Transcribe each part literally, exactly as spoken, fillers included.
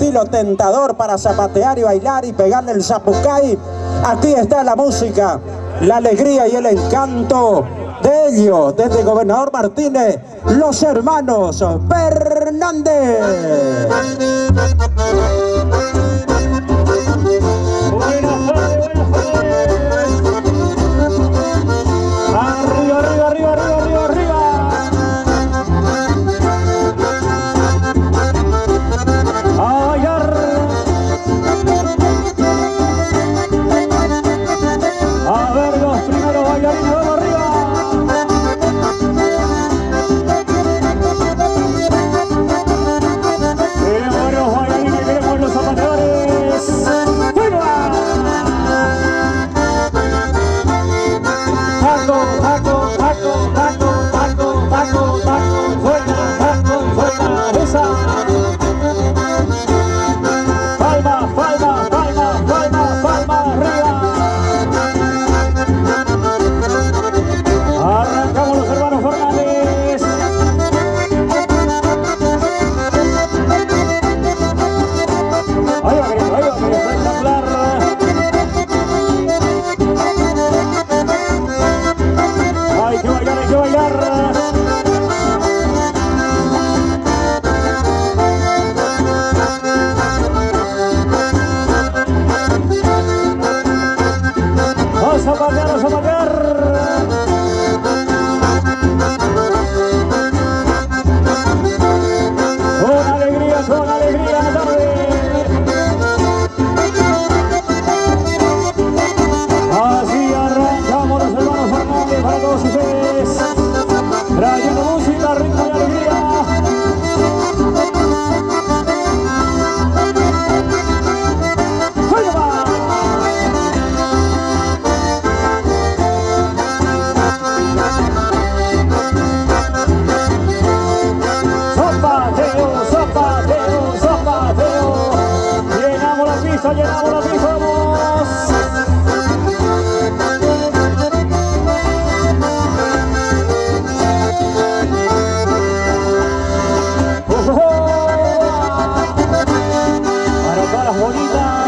estilo tentador para zapatear y bailar y pegarle el zapucay. Aquí está la música, la alegría y el encanto de ellos, desde Gobernador Martínez, los hermanos Fernández. Buenas tardes, buenas tardes. Arriba, arriba, arriba, arriba, arriba, arriba. A bailar. A ver los primeros bailarines, vamos arriba. Queremos los bailarines, queremos los zapateadores. ¡Fuera! Taco, taco, taco, taco, taco, taco, taco, suelta, taco, suelta, esa. Palma, palma, palma, palma, palma, arriba. Arrancamos los hermanos Fernández. Ahí va, querido, ahí va, querido, espectacular. Hay que bailar, hay que bailar. Vamos a zapatear, vamos a zapatear. Con alegría, con alegría, la tarde. Así arrancamos los hermanos Fernández para todos ustedes, trayendo música, ritmo y alegría. ¡Ahí va! Zapateo, zapateo, zapateo. Llenamos la pista, llenamos la pista, vamos. Para todas las bonitas.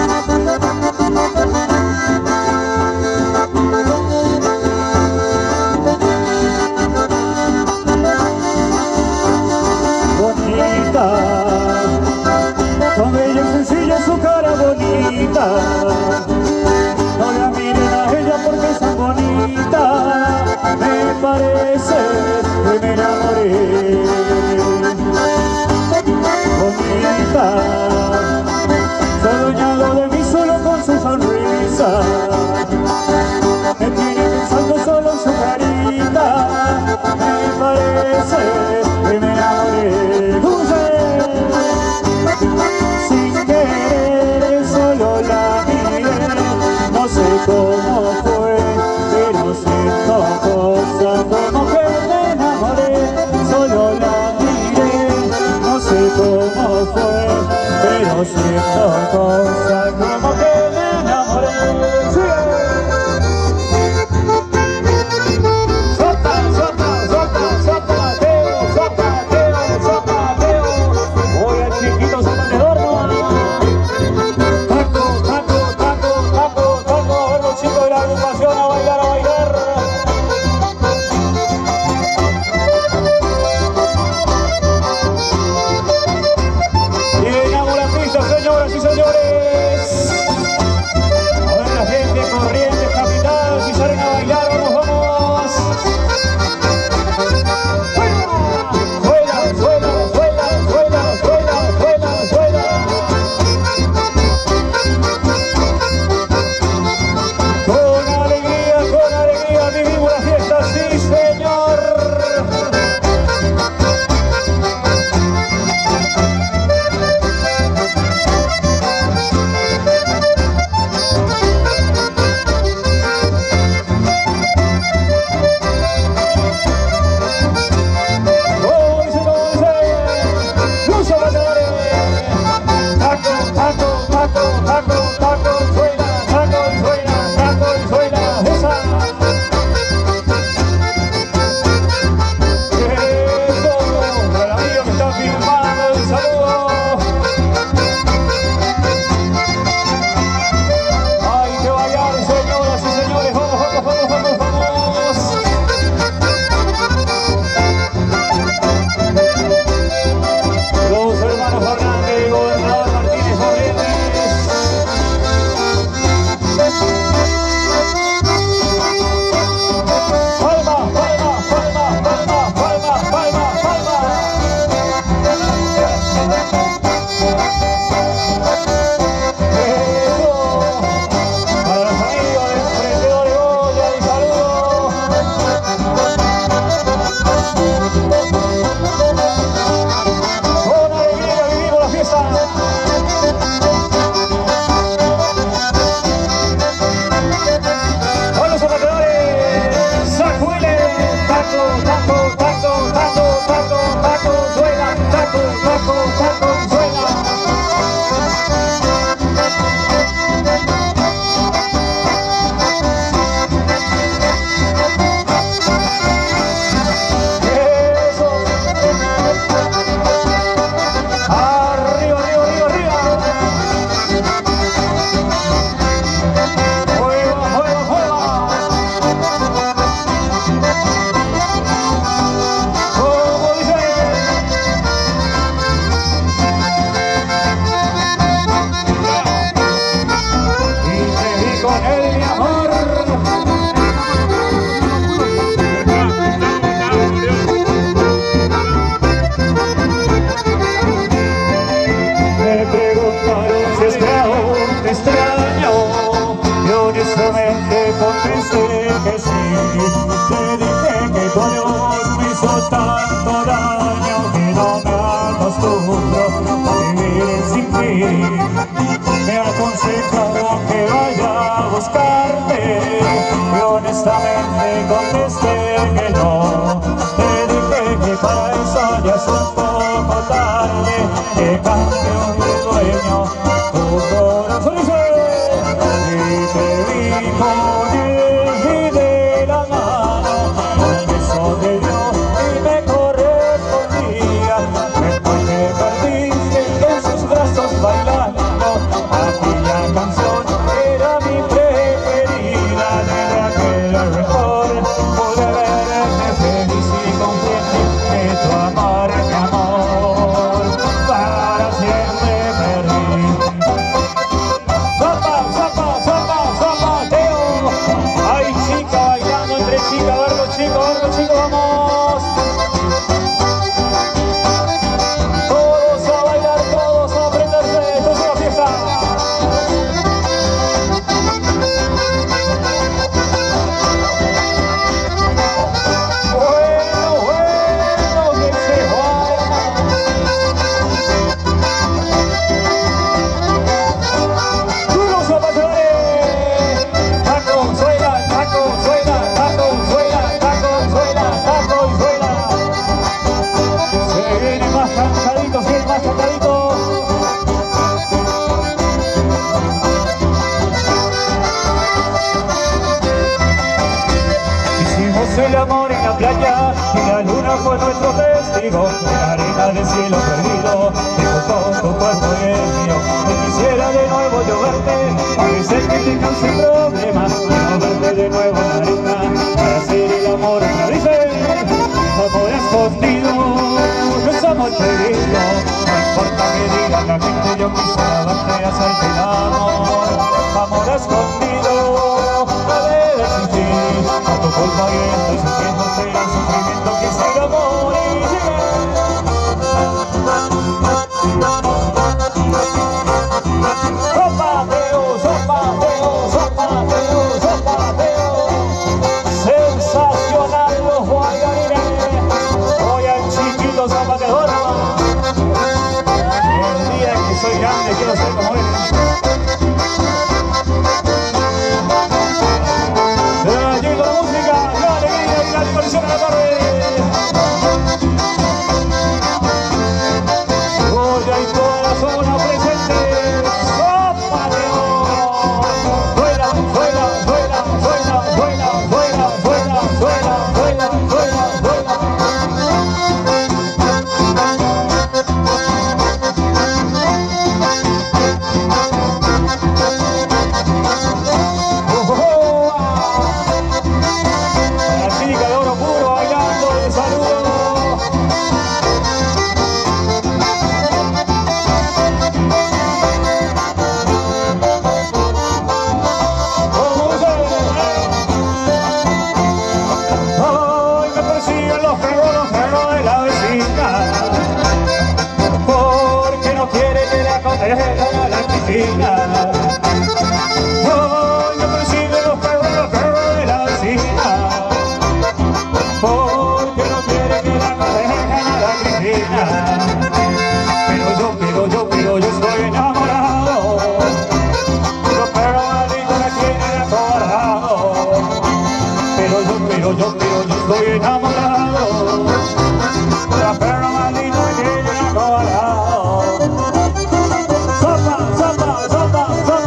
Bonita, con bella y sencilla su cara bonita. No la miren a ella porque es tan bonita. Me parece que me enamoré. Bonita, soñado de mí solo con su sonrisa. Me tiene pensando solo en su carita. Me parece que me enamoré. Sin querer solo la miré. No sé cómo fue, pero siento cosas como que me enamoré. Solo la miré. No sé cómo fue, pero siento cosas como que me enamoré. Sopa, sopa, sopa, zapateo, zapateo, zapateo. Voy al chiquito zapateador, ¿no? Taco, taco, taco, taco, taco. A ver los chicos de la agrupación a bailar, a bailar. Llenamos la pista, señoras y señores. A ver la gente, Corrientes, Capital, si salen a bailar, vamos, vamos. Suela, suela, suela, suela, suela, suela, suela. Con alegría, con alegría vivimos la fiesta, sí, señor. dijiste que sí. Te dije que tu adiós me hizo tanto daño que no me acostumbro a vivir sin ti. Me ha aconsejado que vaya a buscarte y honestamente contesté que no. Te dije que para eso ya es un poco tarde, que cambio de dueño tu corazón y te vi con él de la mano, un beso de Dios y me correspondía. Después me perdiste en sus brazos bailando aquella canción, era mi preferida. De aquel mejor pude verte feliz y comprendí que tu amor es mi amor, para siempre perdí. ¡Sopa, sopa, sopa, zapateo! Hay chica bailando entre chicas, verlo chico, verlo chico, vamos. Todos a bailar, todos a aprenderse, esto es una fiesta. Bueno, bueno, que se vaya. ¡Duro zapatero! Taco, suela, taco, suela, taco, suela, taco, suela, taco y suela. Se viene más cantadito, sí, más cantadito. Hicimos el amor en la playa y la luna fue nuestro testigo. En la arena del cielo perdido dibujó tu cuerpo y el mío. Y quisiera de nuevo yo verte, para ser que te cause problemas, no verte de nuevo en la arena, para hacer el amor otra vez. Amor escondido, no somos queridos, no importa que diga la gente, yo quisiera verte, hacerte el amor. Amor escondido, no debe existir, por tu culpa y estoy sintiendo el sufrimiento, quisiera morir. Zapateo, zapateo, zapateo, zapateo, sensacional los bailarines. Hoy al chiquito zapateador, el día en que soy grande quiero ser como él. Trayendo la música, la alegría y la diversión de la tarde. Hoy hay toda la zona presente. Zapateo. Suena, suena, suena, suena, suena, suena, suena, suena, suena, suena, suena. Oh, oh, oh. La chica de oro puro bailando de saludo. Hoy me persiguen los perros, los perros de la vecina, porque no quiere que la condejen a la piscina. Hoy me persiguen los perros, los perros de la vecina, porque no quiere que la condejen a la piscina. Pero yo, pero yo, pero yo estoy enamorado. Los perros malditos me tienen acobardado. Pero yo, pero yo, pero yo estoy enamorado. La perra maldita me tiene acobardado. Sopa, sopa, sopa, sopa.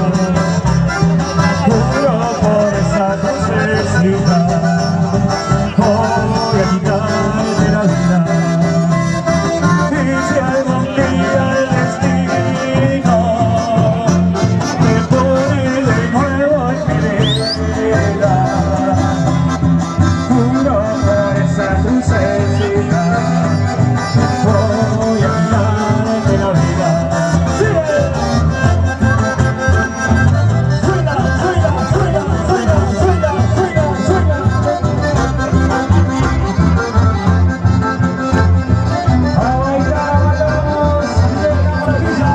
Juro por esa crucecita, voy a quitarte la vida. Y si algún día el destino me pone de nuevo en mi vida, juro por esa crucecita, voy a quitarte la vida. ¡Sigue! ¡Suena, suena, suena, suena, suena, suena, suena! ¡A bailar, bailamos! ¡Llega Maravilla!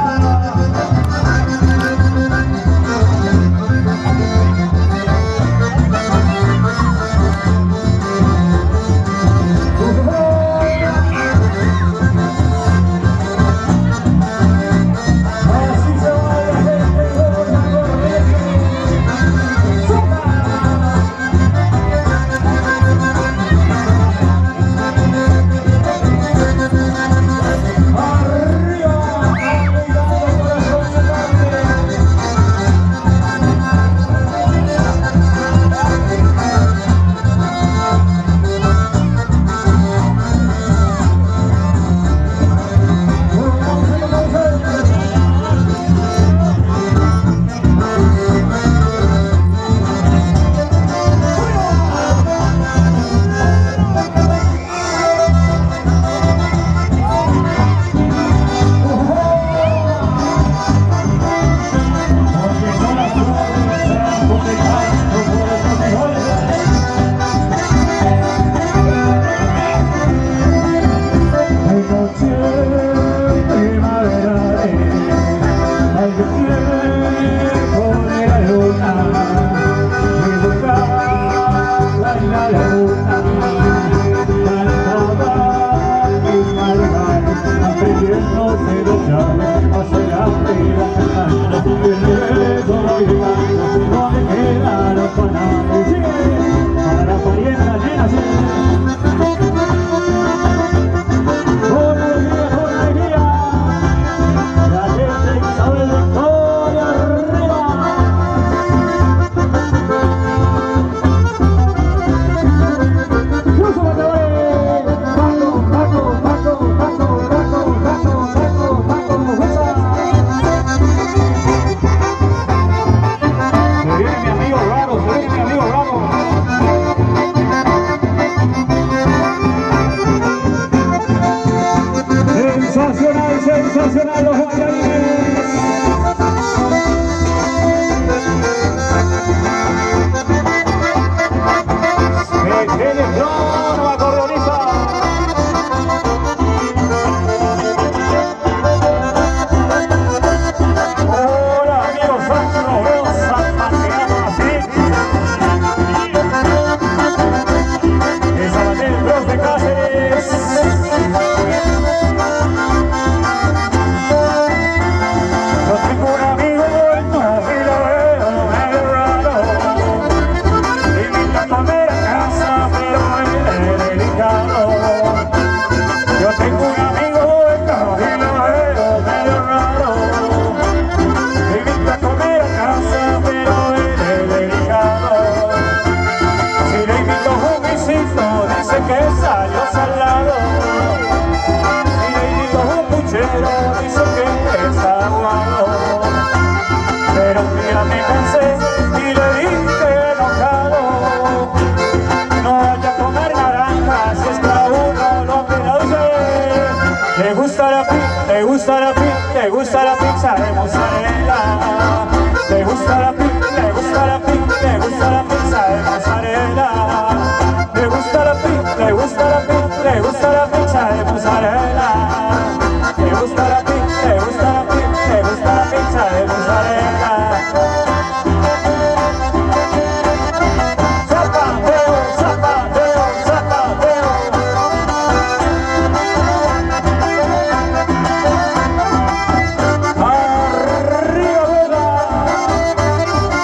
Así se baila, gente, con la corriente. ¡Suena! ¡Arriba! ¡Arriba, corazón gigante! Porque son las flores, sean copetas, no puedes mejores. Hay noche primaveral, hay tiempo de la luna, y buscaba en la laguna, cantaba un malvar, aprendiéndose de llave, hacia la vida cantando, y luego bailando, no me quedaron con nadie, sigue, para la parienta llena, sigue. Con alegría, con alegría, la gente Isabel Victoria arriba. ¡Cruz Monterrey! ¡Paco, Paco, Paco, Paco, Paco, Paco, Paco, Paco, fuerza! Se viene mi amigo Raro, se viene mi amigo Raro. Sensacional, sensacional los bailarines. Métele flor, acordeonista. Hola amigos, Sancho, nos vemos zapateando así. Esa batalla del Bronx de Cáceres. Yo tengo un amigo bueno y lo veo medio raro. Invita a comer a casa, pero él es delicado. Yo tengo un amigo bueno y lo veo medio raro. Invita a comer a casa, pero él es delicado. Si le invito a un visito, dice que salió salado. Si le invito a un puchero, dice que está aguado. Pero un día me cansé y le dije enojado, no vaya a comer naranjas, si es que a uno lo que la dice. ¿Te gusta la pizza? ¿Te gusta la pizza? ¿Te gusta la pizza de mozzarella? ¿Te gusta la pizza? ¿Te gusta la pizza? ¿Te gusta la pizza de mozzarella? ¿Te gusta la pizza? ¿Te gusta la pizza? ¿Te gusta la pizza de mozzarella? ¿Te gusta la pizza? ¿Te gusta la pizza? ¿Te gusta la pizza de mozzarella? Zapateo, zapateo, zapateo. Arriba, Vega.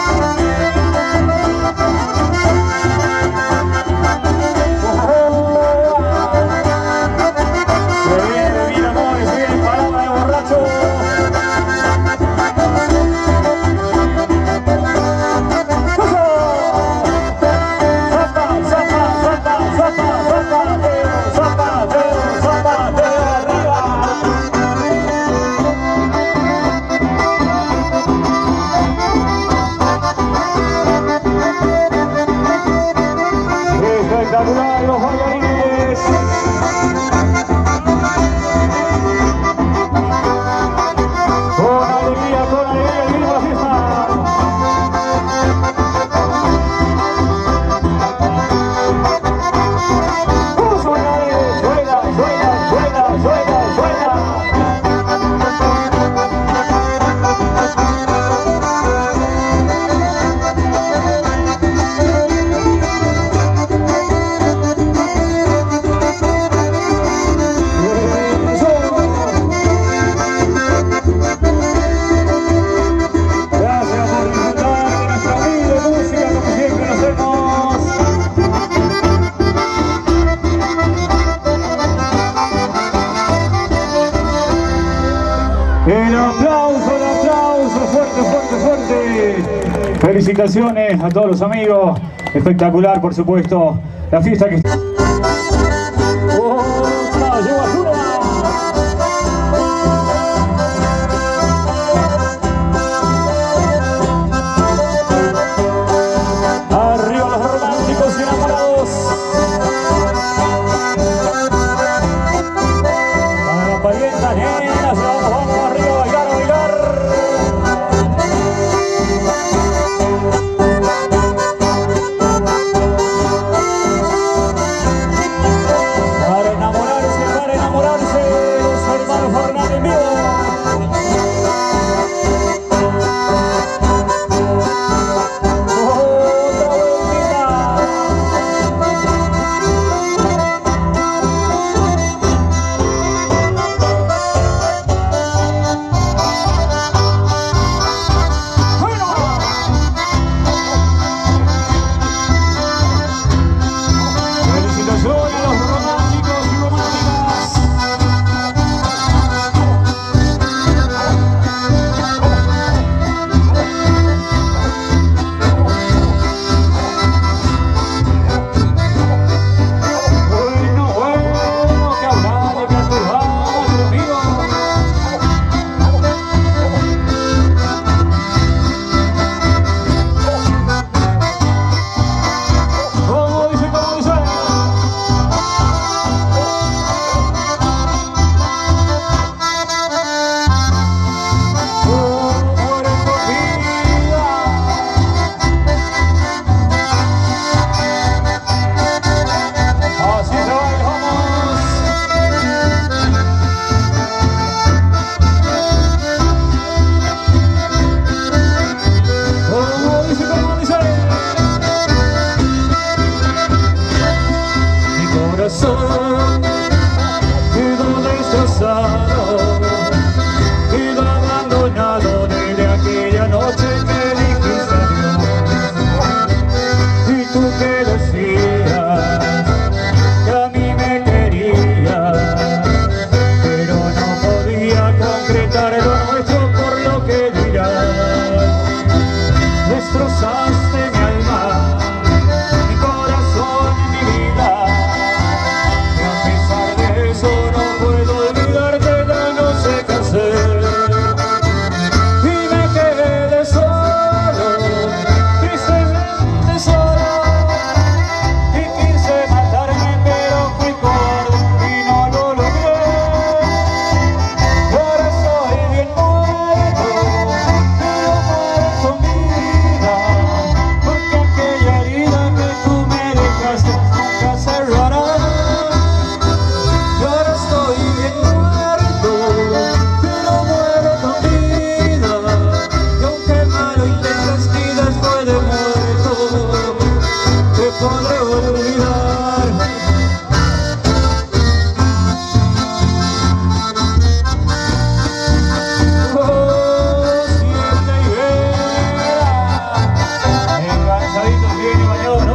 Felicitaciones a todos los amigos. Espectacular, por supuesto, la fiesta que... ¡Otra! ¡Llegó Azul! ¡Arriba los románticos y enamorados! Para la parienta, nenas, vamos, vamos arriba a bailar, a bailar. Quedó destrozado, quedó abandonado desde aquella noche que dijiste adiós. Y tú que decías que a mí me querías, pero no podía concretar lo nuestro por lo que dirás. Destrozaste mi alma, mi corazón, mi vida. No puedo olvidarte, ya no sé qué hacer. Y me quedé solo, tristemente solo. Y quise matarme, pero fui cobarde y no lo logré. Y ahora estoy bien muerto, pero muerto mi vida. Porque aquella herida que tú me dejaste nunca cerrará. Podré olvidar. Oh, siente y vera, enganchaditos bien y bañados.